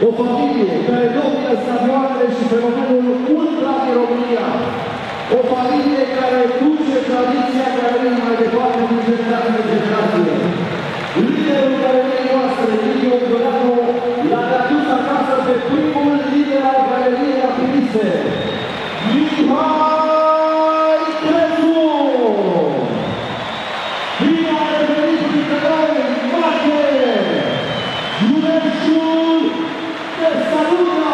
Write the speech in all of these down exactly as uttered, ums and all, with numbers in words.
O familie care domină stadioanele și fenomenul ultra din România. O familie care duce tradiția galeriei mai departe din generație în generație. Liderul galeriei noastre, Liviu Ioneanu, l-a adus acasă pe primul lider al galeriei Apinise, Mihai Crețu! Bine a revenit printre noi, Mache! Județul te salută!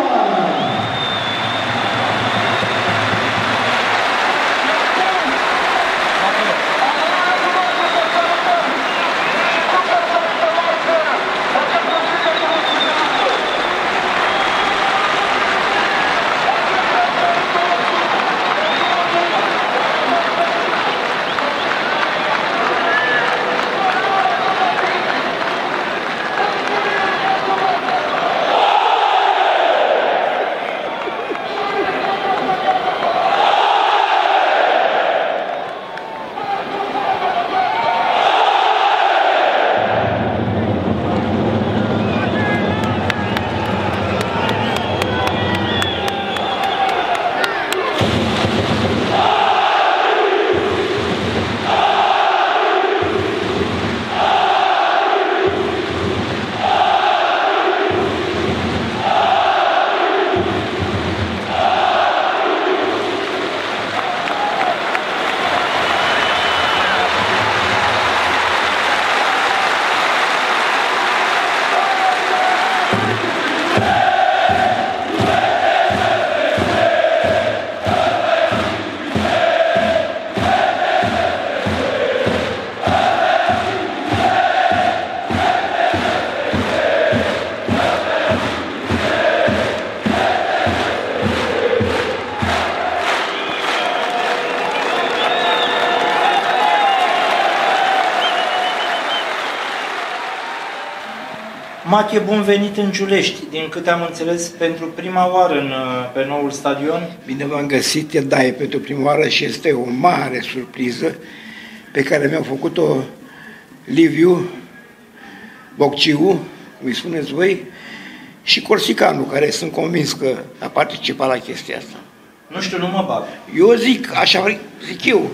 Mache, bun venit în Giulești, din câte am înțeles, pentru prima oară în, pe noul stadion. Bine v-am găsit, da, e pentru prima oară și este o mare surpriză pe care mi-au făcut-o Liviu, Bocciu, îi spuneți voi, și Corsicanu, care sunt convins că a participat la chestia asta. Nu știu, nu mă bag. Eu zic, așa zic eu.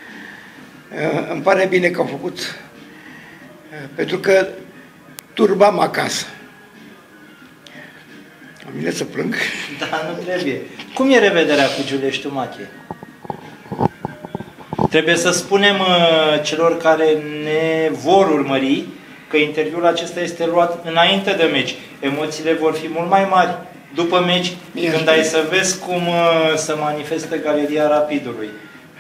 Îmi pare bine că au făcut, pentru că turbam acasă. Am venit să plâng. Da, nu trebuie. Cum e revederea cu Giuleștiul, Mache? Trebuie să spunem uh, celor care ne vor urmări că interviul acesta este luat înainte de meci. Emoțiile vor fi mult mai mari după meci, Bine, când ai să vezi cum uh, se manifestă Galeria Rapidului.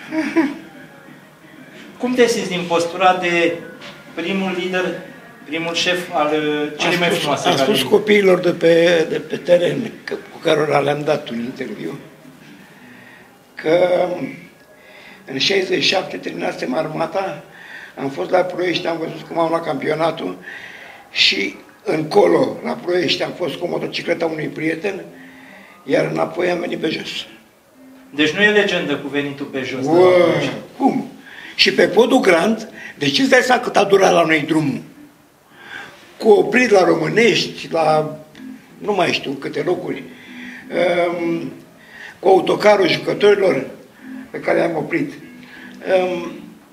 Cum te simți din postura de primul lider, primul șef al celei mai frumoase galerii? Am spus copiilor de pe, de pe teren că, cu care le-am dat un interviu că în șaizeci și șapte terminasem armata, am fost la Ploiești, am văzut cum am luat campionatul și încolo, la Ploiești, am fost cu motocicleta unui prieten, iar înapoi am venit pe jos. Deci nu e legendă cu venitul pe jos? Uă, cum? Și pe podul Grand, deci îți dai seama cât a durat la noi drumul? Cu oprit la Românești, la nu mai știu câte locuri, um, cu autocarul jucătorilor pe care am oprit. Um,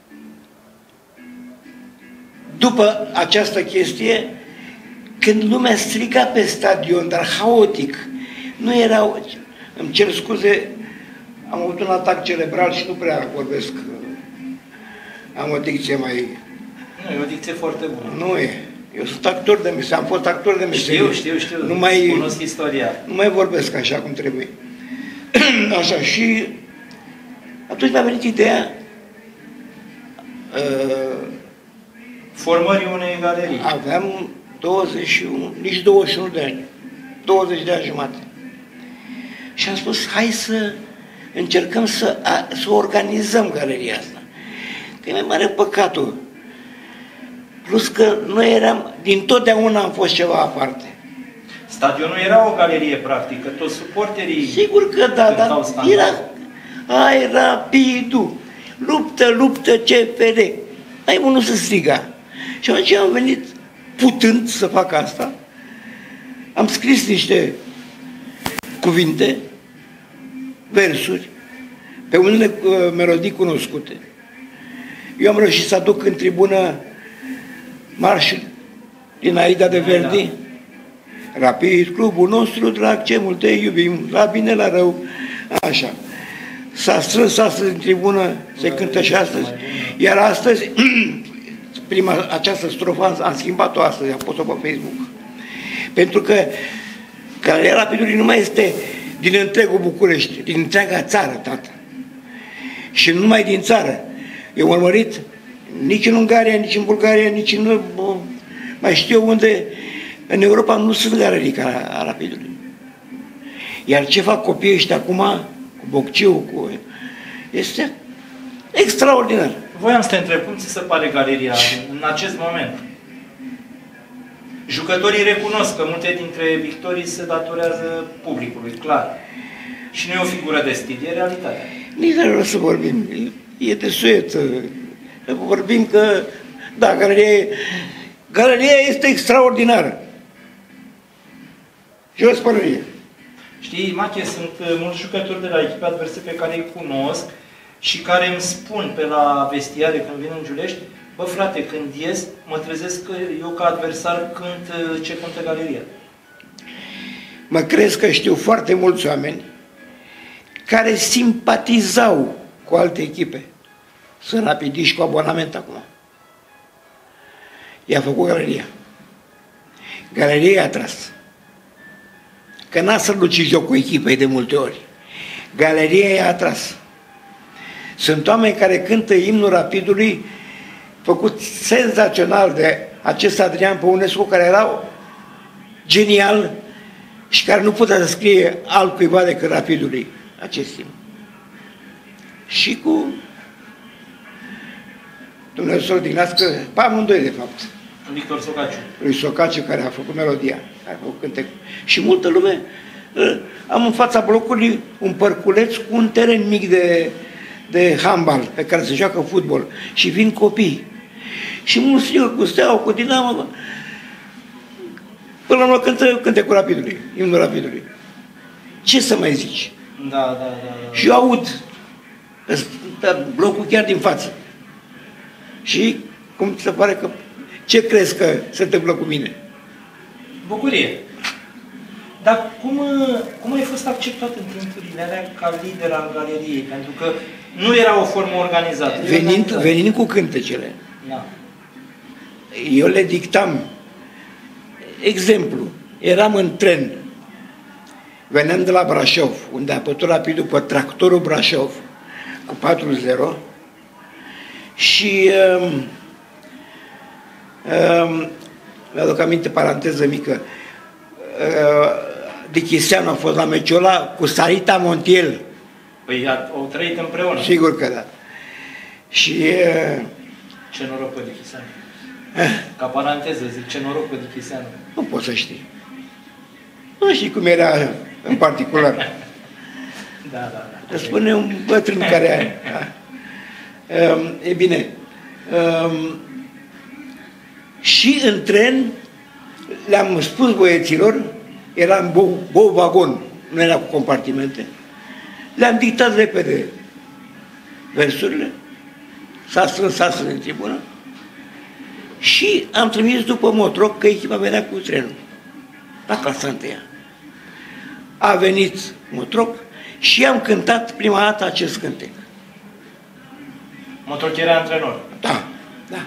după această chestie, când lumea striga pe stadion, dar haotic, nu erau, îmi cer scuze, am avut un atac cerebral și nu prea vorbesc, am o dicție mai... Nu, e o dicție foarte bună. Nu e. Eu sunt actor de meserie, am fost actor de meserie. Știu, știu, știu, nu mai, cunosc istoria. Nu mai vorbesc așa cum trebuie. Așa, și atunci mi-a venit ideea uh, formării unei galerii. Aveam douăzeci și unu, nici douăzeci și unu de ani, douăzeci de ani jumate. Și am spus, hai să încercăm să, a, să organizăm galeria asta. Că e mai mare păcatul. Plus că noi eram, din totdeauna am fost ceva aparte. Stadionul era o galerie practică, toți suporterii... Sigur că da, dar era, ai Rapidul, luptă, luptă, C F R. Ai unul să striga. Și atunci am venit putând să fac asta am scris niște cuvinte, versuri, pe unele uh, melodii cunoscute. Eu am reușit să aduc în tribună marșul din Aida de Verdi. Rapid, clubul nostru drag, ce mult te iubim, la bine, la rău, așa. S-a strâns astăzi în tribună, se cântă și astăzi, iar astăzi, prima, această strofă am schimbat-o astăzi, am pus-o pe Facebook. Pentru că Galeria Rapidului nu mai este din întregul București, din întreaga țară, tată. Și nu numai din țară. Eu am urmărit nici în Ungaria, nici în Bulgaria, nici în... mai știu eu unde... În Europa nu sunt galerii ca a Rapidului. Iar ce fac copiii ăștia acum, cu Bocciu, cu... este extraordinar. Voiam să te întreb, cum ți se pare galeria în acest moment? Jucătorii recunosc că multe dintre victorii se datorează publicului, clar. Și nu e o figură de stil, e realitatea. Nici nu vreau să vorbim. E de suet. Vorbim că, da, galeria, galeria este extraordinară. Jos părărie. Știi, Mache, sunt mulți jucători de la echipe adverse pe care îi cunosc și care îmi spun pe la vestiare când vin în Giulești: bă, frate, când ies, mă trezesc că eu ca adversar cânt ce cântă galeria. Mă crezi că știu foarte mulți oameni care simpatizau cu alte echipe. Sunt rapidiști cu abonament acum. I-a făcut galeria. Galeria i-a tras. Că n-a să duci joc cu echipei de multe ori. Galeria i-a atras. Sunt oameni care cântă imnul Rapidului, făcut senzațional de acest Adrian Păunescu, care era genial și care nu putea să scrie altcuiva decât Rapidului acest timp. Și cu Dumnezeu să-l dignească, pe amândoi de fapt. Victor Socaciu. Lui Socaciu, care a făcut melodia, care a făcut cântec. Și multă lume. Am în fața blocului un părculeț cu un teren mic de, de handbal, pe care se joacă fotbal. Și vin copii. Și mulți strigă cu Steaua, cu Dinamo. Până la urmă cântă cântecul Rapidului, imnul Rapidului. Ce să mai zici? Da, da, da. da. Și eu aud blocul chiar din față. Și cum ți se pare că... Ce crezi că se întâmplă cu mine? Bucurie. Dar cum, cum ai fost acceptat în timpurile alea ca lider al galeriei? Pentru că nu era o formă organizată. Venind, venind cu cântecele. Da. Eu le dictam. Exemplu, eram în tren. Veneam de la Brașov, unde a pătut Rapidul pe tractorul Brașov, cu patru zero. Și... Um, um, mi-aduc aminte, paranteză mică, uh, Dichiseanu a fost la meciul ăla cu Sarita Montiel. Păi au trăit împreună. Sigur că da. Și... Uh, ce noroc pe Dichiseanu. Ca paranteză, zic, ce noroc pe Dichiseanu. Nu poți să știi. Nu știi cum era în particular. Da, da, da. Îți spune un bătrân care are. Da. Um, e bine. Um, și în tren le-am spus băieților, era în bou, bou vagon, nu era cu compartimente, le-am dictat repede versurile, s-a strâns astăzi în tribună și am trimis după Motroc că echipa venea cu trenul la clasa întâia. A venit Motroc și am cântat prima dată acest cântec. Motroc era antrenor. Da, da.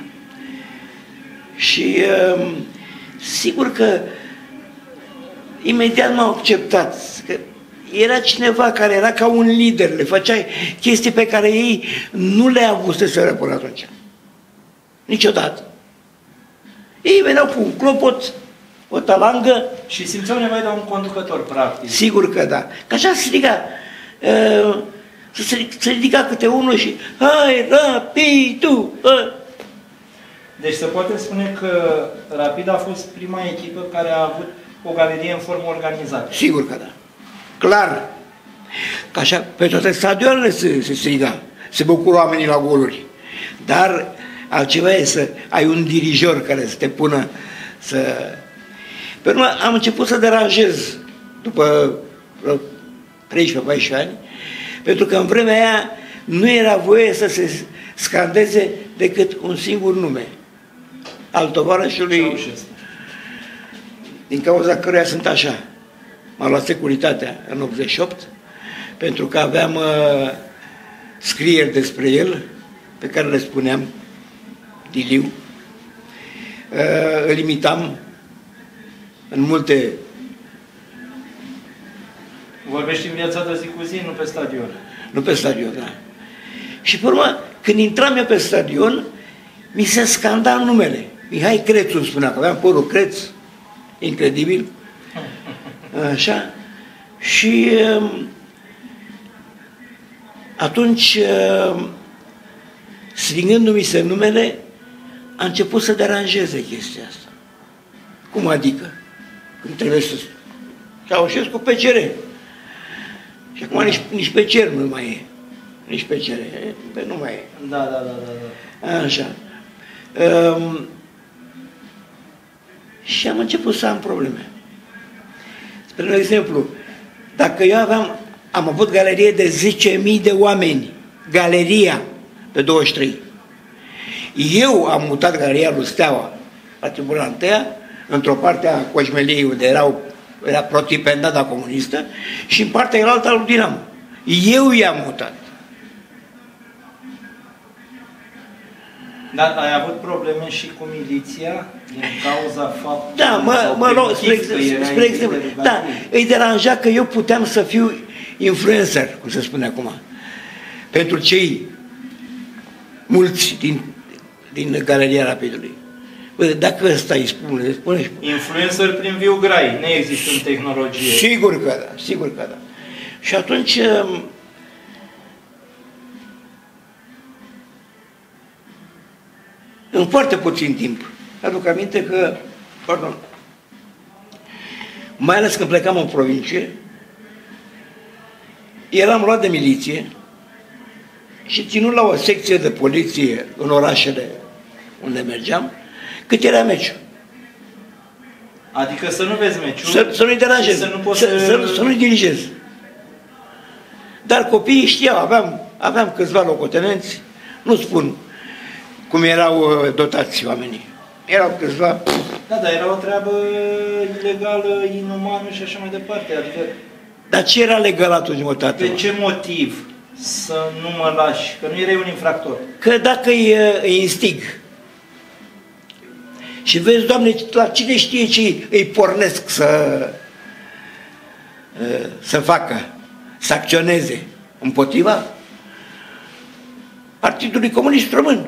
Și um, sigur că imediat m-au acceptat. Că era cineva care era ca un lider, le făceai chestii pe care ei nu le-au avuseseră până atunci. Niciodată. Ei veneau cu un clopot, o talangă. Și simțeau nevoie de un conducător, practic. Sigur că da. Că așa se ridica. Uh, se, se ridica câte unul și hai, Rapidul! Uh. Deci se poate spune că Rapid a fost prima echipă care a avut o galerie în formă organizată. Sigur că da. Clar. Că așa, pe toate stadioanele se, se striga. Se bucură oamenii la goluri. Dar altceva e să ai un dirijor care să te pună să... Pe urmă am început să deranjez după treisprezece paisprezece ani, pentru că în vremea aia nu era voie să se scandeze decât un singur nume, al tovarășului, din cauza căruia sunt așa. M-a luat securitatea în optzeci și opt, pentru că aveam uh, scrieri despre el, pe care le spuneam Diliu. Uh, îl imitam în multe... Vorbești în viața de zi cu zi, nu pe stadion. Nu pe stadion, da. Și pe urmă, când intram eu pe stadion, mi se scanda numele. Mihai Crețu îmi spunea, că aveam părul creț, incredibil. Așa. Și uh, atunci, uh, sfingându-mi se numele, a început să deranjeze chestia asta. Cum adică? Când trebuie să... Ceaușescu pe C R. Și acum nici, nici pe cer nu mai e. Nici pe cer. Pe nu mai e. Da, da, da, da, da. Așa. Um, și am început să am probleme. Spre exemplu, dacă eu aveam, am avut galerie de zece mii de oameni, galeria pe douăzeci și trei. Eu am mutat galeria lui Steaua la Tribuna întâia, într-o parte a Coșmeliei, unde erau, era protipendada comunistă, și în partea elaltă a lui Dinamo. Eu i-am mutat. Dar ai avut probleme și cu miliția din cauza faptului... Da, mă, mă rog, spre, spre exemplu, da, îi deranja că eu puteam să fiu influencer, cum se spune acum, pentru cei mulți din, din Galeria Rapidului. Bă, dacă ăsta îi spune, îi spune... Influencer prin viu grai, nu există în tehnologie. Sigur că da, sigur că da. Și atunci... în foarte puțin timp. Aduc aminte că, pardon, mai ales când plecam în provincie, eram luat de miliție și ținut la o secție de poliție în orașele unde mergeam, cât era meciul. Adică să nu vezi meciul, să, să nu-i deranjez, să nu poți să, să, să, să nu-i dirigez. Dar copiii știau, aveam, aveam câțiva locotenenți, nu spun cum erau dotați oamenii. Erau câțiva... Da, dar era o treabă ilegală, inumană și așa mai departe. Adică... Dar ce era legal atunci, mă, tată? Pe ce motiv să nu mă lași? Că nu erai un infractor. Că dacă îi, îi instig și vezi, Doamne, la cine știe ce îi pornesc să, să facă, să acționeze împotriva Partidului Comunist Român.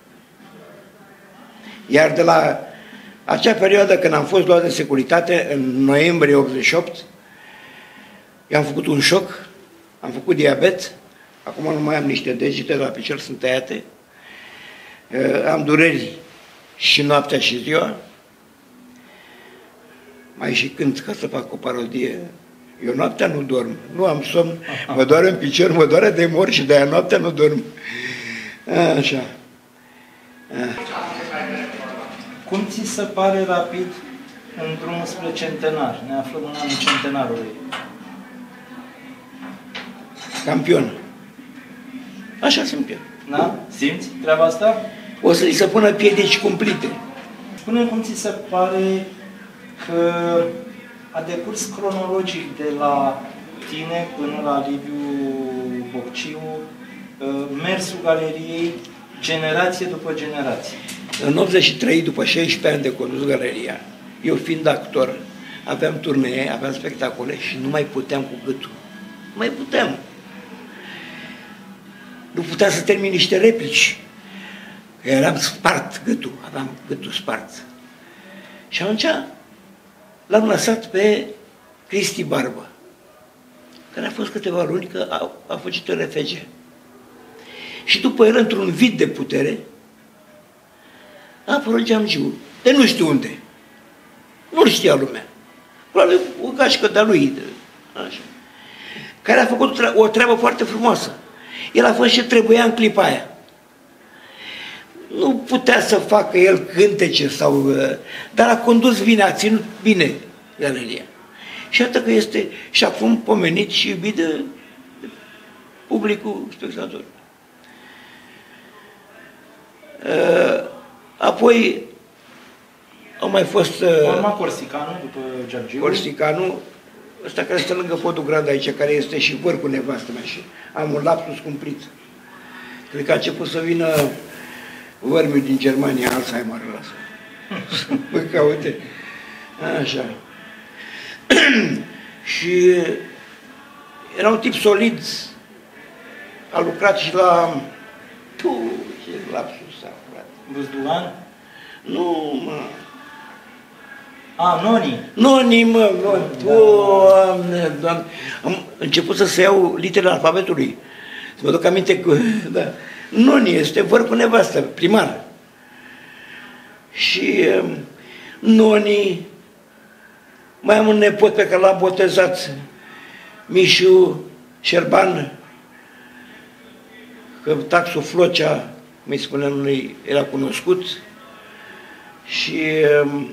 Iar de la acea perioadă când am fost luat de securitate, în noiembrie optzeci și opt, eu am făcut un șoc, am făcut diabet, acum nu mai am niște degete, la picior sunt tăiate, am dureri și noaptea și ziua, mai și cânt ca să fac o parodie. Eu noaptea nu dorm, nu am somn, mă doare în picior, mă doare de mor și de-aia noaptea nu dorm. Așa. Cum ți se pare Rapid în drumul spre centenar? Ne aflăm în anul centenarului. Campion. Așa sunt eu. Da? Simți treaba asta? O să-i se pună piedici cumplite. Spune cum ți se pare că a decurs cronologic de la tine până la Liviu Bocciu mersul galeriei generație după generație. În optzeci și trei, după șaisprezece ani de condus galeria, eu fiind actor, aveam turnee, aveam spectacole și nu mai puteam cu gâtul. Nu mai puteam. Nu puteam să termin niște replici. Că eram spart gâtul, aveam gâtul spart. Și atunci l-am lăsat pe Cristi Barbă, care a fost câteva luni, că a, a făcut în R F G. Și după el, într-un vid de putere, a apărut Geamgiu, de nu știu unde. Nu-l știa lumea. Probabil o gașcă de-a lui, de, așa, care a făcut o treabă foarte frumoasă. El a fost ce trebuia în clipa aia. nu putea să facă el cântece sau... Dar a condus bine, a ținut bine galeria. Și atât că este și acum pomenit și iubit de, de publicul spectator. Apoi au mai fost... Urma Corsicanu, după Georgiu. Corsicanu, ăsta care stă lângă podul Grand aici, care este și văr cu nevastă mea și am un lapsus cumplit. Cred că a început să vină vărmiul din Germania, Alzheimer ăsta. Mă caute. Așa. Și era un tip solid. A lucrat și la... Tu, ce lapsus a lucrat. Buzdulan? Nu, mă. A, Noni. Noni, mă, Noni. Doamne, Doamne. Am început să se iau literele alfabetului. Să mă duc aminte că... Da. Noni este văr cu nevastă, primar. Și um, Noni... Mai am un nepot pe care l-am botezat, Mișu Șerban, că taxul Flocea, mi spuneam noi, era cunoscut. Și um,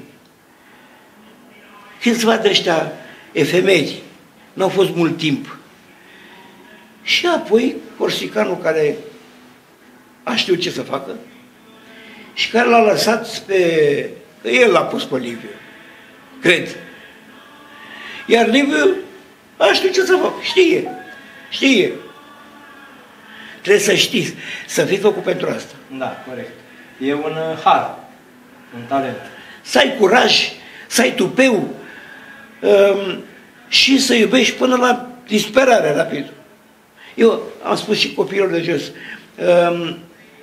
câțiva de ăștia efemeri, n-au fost mult timp. Și apoi Corsicanul, care a știut ce să facă și care l-a lăsat pe... că el l-a pus pe Liviu, cred. Iar Liviu a știut ce să facă, știe, știe. Trebuie să știți, să fii făcut pentru asta. Da, corect. E un uh, har, un talent. Să ai curaj, să ai tupeu um, și să iubești până la disperare rapid. Eu am spus și copiilor de jos, um,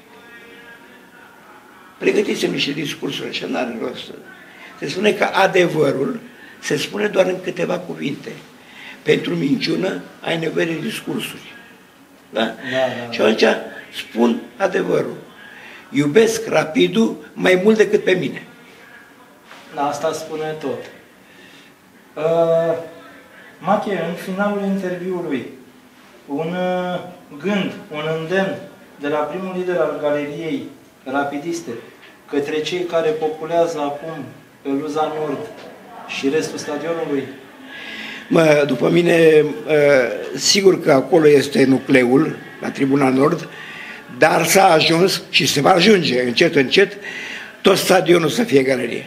pregătiți-mi niște discursuri, așa n-are rost. Se spune că adevărul se spune doar în câteva cuvinte. Pentru minciună ai nevoie de discursuri. Da? Da, da, da. Și atunci spun adevărul. Iubesc rapidul mai mult decât pe mine. Da, asta spune tot. Uh, Mache, în finalul interviului, un uh, gând, un îndemn de la primul lider al galeriei Rapidiste către cei care populează acum Peluza Nord și restul stadionului? Mă, după mine, sigur că acolo este nucleul, la Tribuna Nord, dar s-a ajuns și se va ajunge încet, încet, tot stadionul să fie galerie.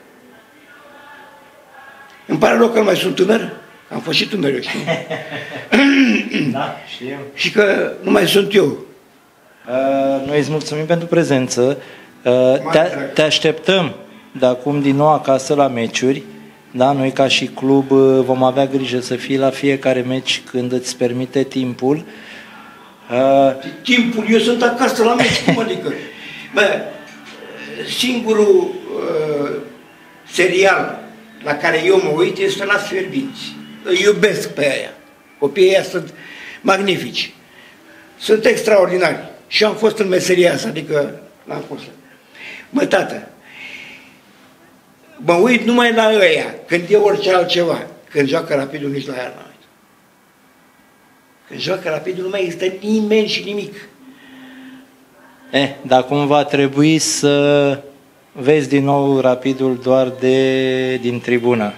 Îmi pare rău că nu mai sunt tânăr, am fost și tânăr, eu știu. Da, știu. Și că nu mai sunt eu. Uh, noi îți mulțumim pentru prezență. Uh, te, te așteptăm de acum din nou acasă la meciuri. Da, noi ca și club vom avea grijă să fii la fiecare meci când îți permite timpul. Uh... Timpul? Eu sunt acasă la meci, cum adică? Bă, singurul uh, serial la care eu mă uit este La Sfierbinți. Îi iubesc pe aia. Copiii ăia sunt magnifici. Sunt extraordinari. Și am fost în meseria asta, adică l-am fost. Mă, tată, mă uit numai la ăia, când e orice altceva. Când joacă Rapidul, nici la ea n-am uit. Când joacă Rapidul, nu mai există nimeni și nimic. Eh, dar cum va trebui să vezi din nou Rapidul doar de, din tribună.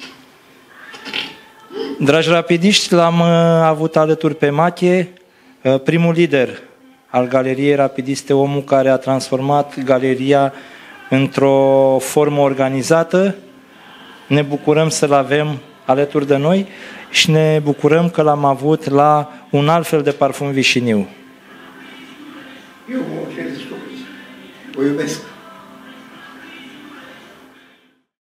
Dragi rapidiști, l-am avut alături pe Mache, primul lider al Galeriei Rapidiste, omul care a transformat galeria într-o formă organizată. Ne bucurăm să-l avem alături de noi și ne bucurăm că l-am avut la un alt fel de parfum vișiniu. Eu mă ofer de o iubesc.